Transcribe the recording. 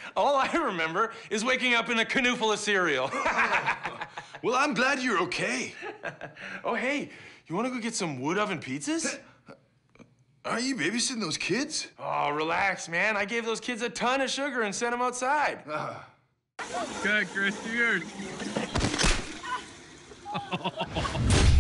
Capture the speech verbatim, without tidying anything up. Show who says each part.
Speaker 1: All I remember is waking up in a canoe full of cereal.
Speaker 2: Well, I'm glad you're okay.
Speaker 1: Oh, hey, you want to go get some wood oven pizzas?
Speaker 2: Aren't you babysitting those kids?
Speaker 1: Oh, relax, man. I gave those kids a ton of sugar and sent them outside.
Speaker 2: Uh.
Speaker 3: Okay, Chris, yours.